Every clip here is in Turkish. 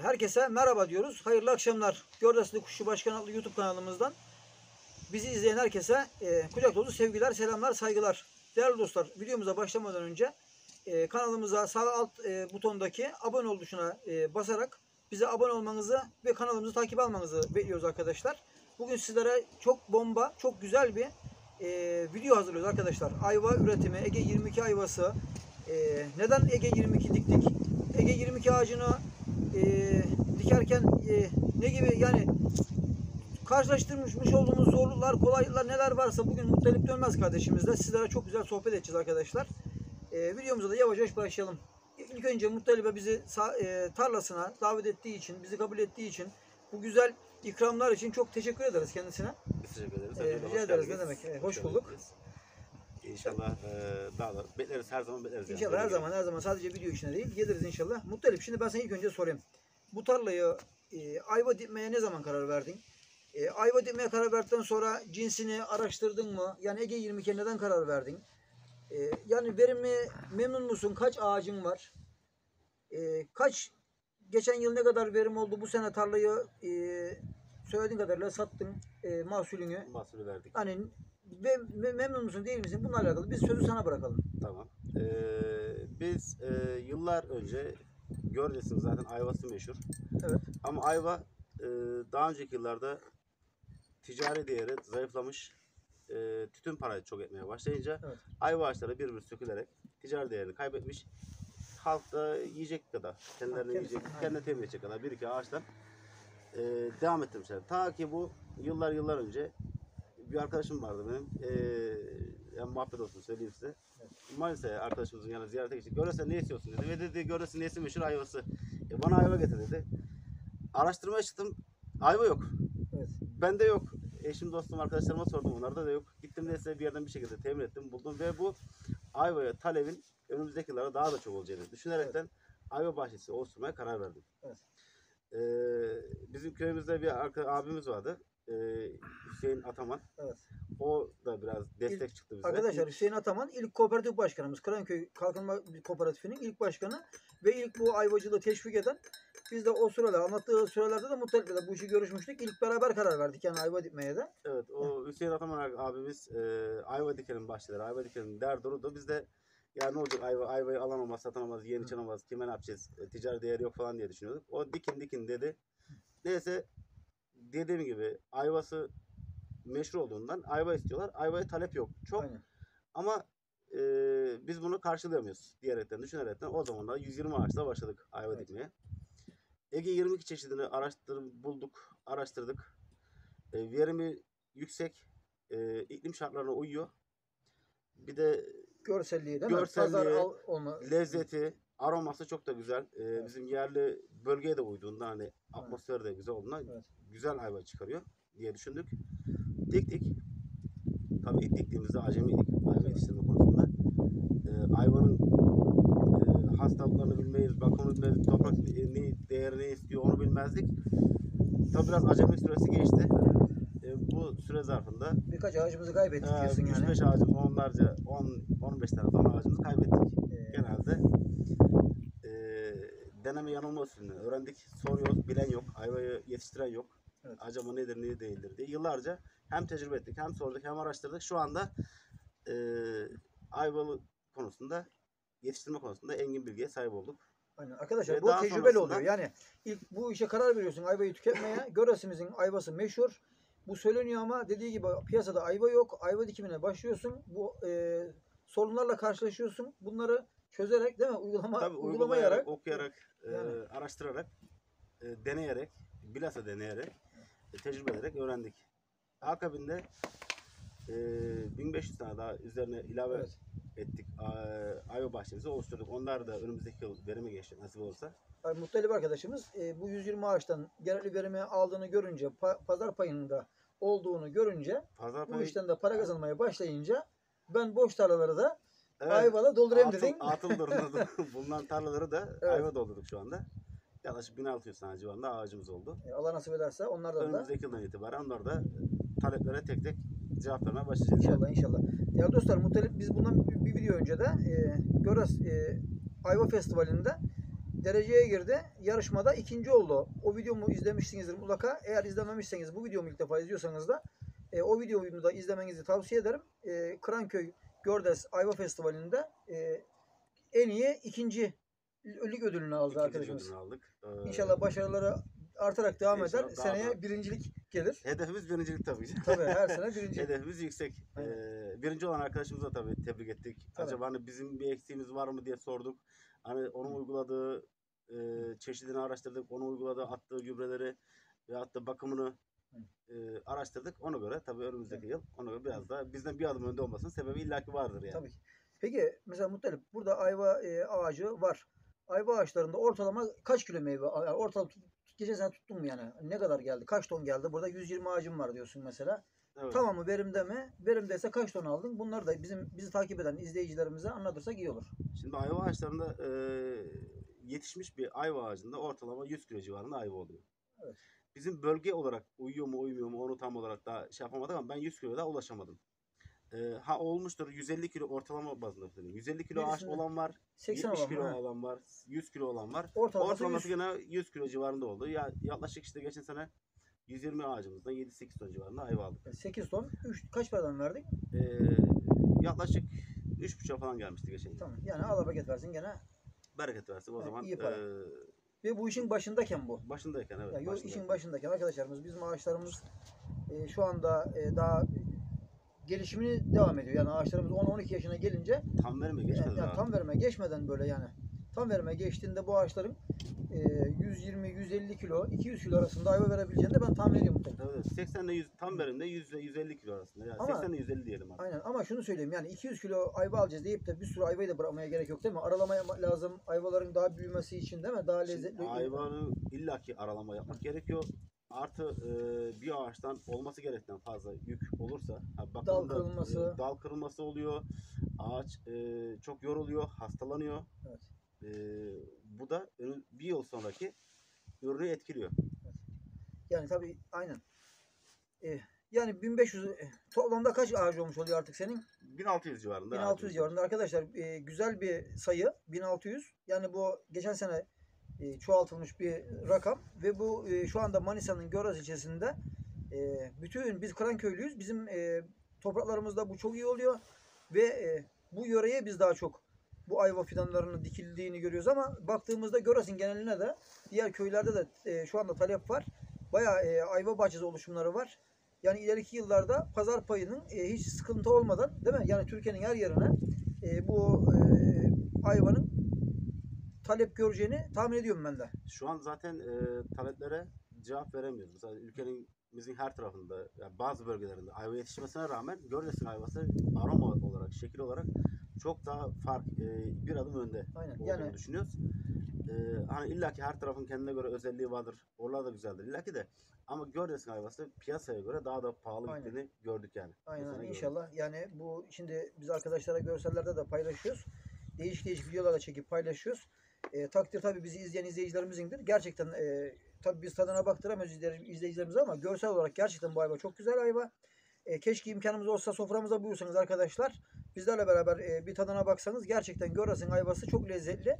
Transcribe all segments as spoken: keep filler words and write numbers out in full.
Herkese merhaba diyoruz. Hayırlı akşamlar. Gördesli Kuşçu Başkan adlı YouTube kanalımızdan bizi izleyen herkese e, kucak dolusu sevgiler, selamlar, saygılar. Değerli dostlar, videomuza başlamadan önce e, kanalımıza sağ alt e, butondaki abone ol tuşuna e, basarak bize abone olmanızı ve kanalımızı takip almanızı bekliyoruz arkadaşlar. Bugün sizlere çok bomba, çok güzel bir e, video hazırlıyoruz arkadaşlar. Ayva üretimi, Ege yirmi iki ayvası. E, neden Ege yirmi iki diktik? Ege yirmi iki ağacını e, dikerken e, ne gibi yani karşılaştırmış olduğumuz zorluklar, kolaylıklar neler varsa bugün Muttalip Dönmez kardeşimizle sizlere çok güzel sohbet edeceğiz arkadaşlar. E, videomuza da yavaş yavaş başlayalım. İlk önce Muttalip'e bizi e, tarlasına davet ettiği için, bizi kabul ettiği için, bu güzel ikramlar için çok teşekkür ederiz kendisine. Biz teşekkür ederiz. E, rica ederiz, ne demek. E, hoş bulduk. İnşallah e, daha da bekleriz, her zaman bekleriz. İnşallah yani. her zaman her zaman sadece video işine değil geliriz inşallah. Muttalip, şimdi ben sana ilk önce sorayım. Bu tarlayı e, ayva dikmeye ne zaman karar verdin? E, ayva dikmeye karar verdikten sonra cinsini araştırdın mı? Yani Ege yirmi iki'ye neden karar verdin? E, yani verimi memnun musun? Kaç ağacın var? E, kaç geçen yıl ne kadar verim oldu? Bu sene tarlayı e, söylediğin kadarıyla sattın e, mahsulünü. Mahsulü verdik. Hani ve me memnun musun değil misin? Bununla alakalı biz sözü sana bırakalım. Tamam. Ee, biz e, yıllar önce gördüğünüz zaten ayvası meşhur. Evet. Ama ayva e, daha önceki yıllarda ticari değeri zayıflamış. E, tütün parayı çok etmeye başlayınca evet, ayva ağaçları bir bir sökülerek ticari değerini kaybetmiş. Halk da yiyecek kadar, kendilerini yiyecek, kendine temin edecek kadar bir iki ağaçtan e, devam ettirmişler. Ta ki bu yıllar yıllar önce bir arkadaşım vardı benim. Ee, yani muhabbet olsun söyleyeyim size. Evet. Manisa'ya arkadaşımızın yanına ziyarete gittik. Göresen ne istiyorsun dedi. Ve dedi göresen neyse meşhur ayvası. E, bana ayva getir dedi. Araştırmaya çıktım. Ayva yok. Evet. Bende yok. Eşim, dostum, arkadaşlarıma sordum. Onlarda da yok. Gittim neyse bir yerden bir şekilde temin ettim. Buldum ve bu ayvaya talebin önümüzdeki yıllarda daha da çok olacağını düşünerekten evet, ayva bahçesi oluşturmaya karar verdim. Evet. Ee, bizim köyümüzde bir abimiz vardı. Ee, Hüseyin Ataman. Evet. O da biraz destek ilk, çıktı bize. Arkadaşlar Hüseyin Ataman ilk kooperatif başkanımız. Kıranköy Kalkınma Kooperatifinin ilk başkanı ve ilk bu ayvacılığı teşvik eden. Biz de o süreler anlattığı sürelerde de Muttalip'le bu işi görüşmüştük. İlk beraber karar verdik yani ayva dikmeye de. Evet, o Hüseyin Ataman abimiz e, ayva dikelim başladı. Ayva dikelim der durdu. Biz de ya ne olacak ayva, ayvayı alamamaz, satamaz, yiyen içemez, kime ne yapacağız? E, ticari değeri yok falan diye düşünüyorduk. O dikin dikin dedi. Neyse dediğim gibi ayvası meşhur olduğundan ayva istiyorlar. Ayvaya talep yok. Çok. Aynen. Ama e, biz bunu karşılayamıyoruz diyerekten, düşünerekten o zaman da yüz yirmi ağaçla başladık ayva evet, dikmeye. Ege yirmi iki çeşidini araştırıp bulduk, araştırdık. E, verimi yüksek, e, iklim şartlarına uyuyor. Bir de görselliği değil görselliği, mi? Pazar olma. Lezzeti, aroması çok da güzel. E, evet. Bizim yerli bölgeye de uyduğunda hani atmosferi de güzel olduğundan evet, güzel ayva çıkarıyor diye düşündük. Diktik. Tabii ilk diktiğimizde acemiydik ayva yetiştirme konusunda. Ee, ayvanın e, hastalıklarını bilmeyiz, bakımını bilmeyiz, toprak ne, değerini istiyor onu bilmezdik. Tabii biraz acemi süresi geçti. E, bu süre zarfında birkaç ağacımızı kaybettik e, diyorsun yani. üç beş ağacımız, onlarca, on on beş tane falan ağacımızı kaybettik. Ee. Genelde e, deneme yanılma usulünü öğrendik. Soruyoruz, bilen yok, ayvayı yetiştiren yok. Evet. Acaba nedir, ne değildir diye yıllarca hem tecrübe ettik, hem sorduk, hem araştırdık. Şu anda e, ayvalı konusunda, yetiştirme konusunda engin bilgiye sahip olduk. Aynen. Arkadaşlar ve bu tecrübeli oluyor. Yani ilk bu işe karar veriyorsun ayvayı tüketmeye. Göresimizin ayvası meşhur. Bu söyleniyor ama dediği gibi piyasada ayva yok. Ayva dikimine başlıyorsun. Bu e, sorunlarla karşılaşıyorsun. Bunları çözerek değil mi? Uygulama, Tabii, uygulamayarak, okuyarak, yani. e, araştırarak, e, deneyerek, bilhassa deneyerek, e, tecrübe ederek öğrendik. Akabinde e, bin beş yüz tane daha üzerine ilave evet, ettik. Ayva bahçemizi oluşturduk. Onlar da önümüzdeki yıl verime geçecek nasip olursa. Yani Muttalip arkadaşımız e, bu yüz yirmi ağaçtan gerekli verimi aldığını görünce, pa pazar payında olduğunu görünce, pazar bu payı... işten de para kazanmaya başlayınca ben boş tarlaları da evet, ayvala doldurayım dedin. Atıl durumda bulunan tarlaları da evet, ayva doldurduk şu anda. Yaklaşık bin altı yüz tane civarında ağacımız oldu. E, Allah nasip ederse onlardan önümüzdeki da önümüzdeki yıldan itibaren onlar da taleplere tek tek cevap vermeye başlayacağız. İnşallah inşallah. Ya dostlar, Muttalip biz bundan bir, bir video önce de e, Göres e, Ayva Festivali'nde dereceye girdi. Yarışmada ikinci oldu. O videomu izlemişsinizdir mutlaka. Eğer izlememişseniz, bu videomu ilk defa izliyorsanız da e, o videomu da izlemenizi tavsiye ederim. E, Kıranköy Gördes Ayva Festivali'nde e, en iyi ikinci lig ödülünü aldı İkinci arkadaşımız. ödülünü aldık. Ee, İnşallah başarıları artarak devam İnşallah eder. daha Seneye da- birincilik gelir. Hedefimiz birincilik tabii ki. Tabii her sene birinci. Hedefimiz yüksek. Aynen. Ee, birinci olan arkadaşımıza da tabii tebrik ettik. Tabii. Acaba hani bizim bir eksiğimiz var mı diye sorduk. Hani onun Hı. uyguladığı e, çeşidini araştırdık. Onun uyguladığı attığı gübreleri ve attığı bakımını e, araştırdık. Ona göre tabii önümüzdeki yıl ona göre biraz daha bizden bir adım önde olmasının sebebi illaki vardır yani. Tabii ki. Peki mesela Muttalip burada ayva e, ağacı var. Ayva ağaçlarında ortalama kaç kilo meyve? Yani ortalama tut- geçen sene tuttun mu yani? Ne kadar geldi? Kaç ton geldi? Burada yüz yirmi ağacım var diyorsun mesela. Evet. Tamamı verimde mi? Verimdeyse kaç ton aldın? Bunları da bizim bizi takip eden izleyicilerimize anlatırsak iyi olur. Şimdi ayva ağaçlarında e, yetişmiş bir ayva ağacında ortalama yüz kilo civarında ayva oluyor. Evet. Bizim bölge olarak uyuyor mu uymuyor mu onu tam olarak daha şey yapamadık ama ben yüz kiloya da ulaşamadım. E, ha olmuştur yüz elli kilo ortalama bazında söyleyeyim. yüz elli kilo ağaç Birisinde olan var, seksen yetmiş olan kilo mı? Ha. olan var, yüz kilo olan var. Ortalaması Ortalaması yüz. gene yüz kilo civarında oldu. Ya yaklaşık işte geçen sene yüz yirmi ağacımızdan yedi sekiz ton civarında ayva aldık. sekiz ton. üç, kaç paradan verdik? E, yaklaşık üç buçuğa falan gelmişti geçen yıl. Tamam. Yani Allah bereket versin gene. Bereket versin o Evet, zaman. iyi para. E, Ve bu işin başındayken bu. başındayken evet. Yani yol başındayken. işin başındayken arkadaşlarımız bizim ağaçlarımız e, şu anda e, daha gelişimini devam ediyor. Yani ağaçlarımız on on iki yaşına gelince Tam verime yani, geçmedi yani daha. tam verime geçmeden böyle yani tam verime geçtiğinde bu ağaçların e, yüz yirmi yüz elli kilo iki yüz kilo arasında ayva verebileceğini de ben tahmin ediyorum. Evet, evet. seksen ile yüz tam verimde yüz ile yüz elli kilo arasında. Yani Ama- seksen ile yüz elli diyelim abi. Aynen ama şunu söyleyeyim yani iki yüz kilo ayva alacağız deyip de bir sürü ayvayı da bırakmaya gerek yok değil mi? Aralamaya lazım ayvaların daha büyümesi için değil mi? Daha Şimdi lezzetli. hayvanı illaki aralama yapmak gerekiyor. Artı e, bir ağaçtan olması gerektiğinden fazla yük olursa ha, bakımda, Dal kırılması. e, dal kırılması oluyor. Ağaç e, çok yoruluyor, hastalanıyor. Evet. E, bu da önü- bir yıl sonraki ürünü etkiliyor. Yani tabii aynen. E, yani bin beş yüz e, toplamda kaç ağaç olmuş oluyor artık senin? bin altı yüz civarında. bin altı yüz ağacımız var. civarında arkadaşlar e, güzel bir sayı bin altı yüz. Yani bu geçen sene e, çoğaltılmış bir rakam ve bu e, şu anda Manisa'nın Göraz ilçesinde e, bütün biz Kıranköylüyüz. Bizim e, topraklarımızda bu çok iyi oluyor ve e, bu yöreye biz daha çok bu ayva fidanlarının dikildiğini görüyoruz ama baktığımızda Göraz'ın geneline de diğer köylerde de e, şu anda talep var. Bayağı e, ayva bahçesi oluşumları var. Yani ileriki yıllarda pazar payının e, hiç sıkıntı olmadan değil mi? Yani Türkiye'nin her yerine e, bu e, ayvanın talep göreceğini tahmin ediyorum ben de. Şu an zaten e, taleplere cevap veremiyoruz. Mesela ülkemizin her tarafında, yani bazı bölgelerinde ayva yetişmesine rağmen Gördes'in ayvası aroma olarak, şekil olarak çok daha fark, e, bir adım önde Aynen. olduğunu Yani düşünüyoruz. E, hani illaki her tarafın kendine göre özelliği vardır. Oralar da güzeldir illaki de. Ama Gördes'in ayvası piyasaya göre daha da pahalı Aynen. gittiğini gördük yani. Bu aynen sene gördük. inşallah. Yani bu şimdi biz arkadaşlara görsellerde de paylaşıyoruz. Değişik değişik videolar da çekip paylaşıyoruz. E, takdir tabii bizi izleyen izleyicilerimizin gerçekten e, tabii biz tadına baktıramıyoruz izleyici- izleyicilerimize ama görsel olarak gerçekten bu ayva çok güzel ayva. E, keşke imkanımız olsa soframıza buyursanız arkadaşlar. Bizlerle beraber e, bir tadına baksanız gerçekten Göras'ın ayvası çok lezzetli.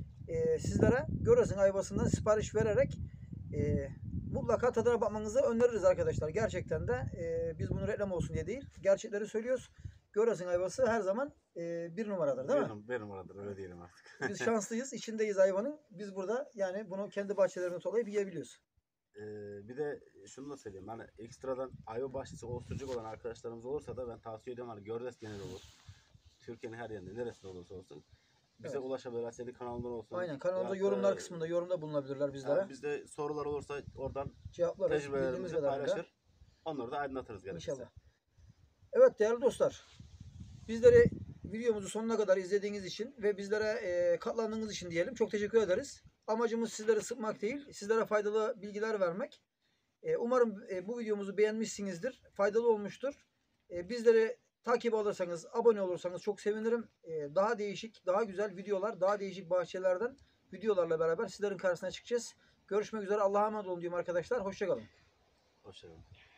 E, sizlere Göras'ın ayvasından sipariş vererek e, mutlaka tadına bakmanızı öneririz arkadaşlar. Gerçekten de e, biz bunu reklam olsun diye değil. Gerçekleri söylüyoruz. Göras'ın ayvası her zaman e, bir numaradır değil mi? Bir, bir numaradır öyle diyelim artık. Biz şanslıyız. İçindeyiz hayvanın. Biz burada yani bunu kendi bahçelerine toplayıp yiyebiliyoruz. Ee, bir de şunu da söyleyeyim. Hani ekstradan ayva bahçesi oluşturucu olan arkadaşlarımız olursa da ben tavsiye ediyorum. Hani Gördes genel olur. Türkiye'nin her yerinde neresinde olursa olsun. Bize Evet. ulaşabilirler. Senin kanalından olsun. Aynen. Kanalımıza Veyahut da- yorumlar kısmında yorumda bulunabilirler bizlere. Yani bizde sorular olursa oradan Cevaplarız. Bildiğimiz tecrübelerimizi kadarıyla. paylaşır. Onları da aydınlatırız gerekirse. İnşallah. Evet değerli dostlar. Bizleri videomuzu sonuna kadar izlediğiniz için ve bizlere e, katlandığınız için diyelim. Çok teşekkür ederiz. Amacımız sizleri sıkmak değil, sizlere faydalı bilgiler vermek. E, umarım e, bu videomuzu beğenmişsinizdir. Faydalı olmuştur. E, bizleri takip alırsanız, abone olursanız çok sevinirim. E, daha değişik, daha güzel videolar, daha değişik bahçelerden videolarla beraber sizlerin karşısına çıkacağız. Görüşmek üzere. Allah'a emanet olun diyorum arkadaşlar. Hoşçakalın. Hoşçakalın.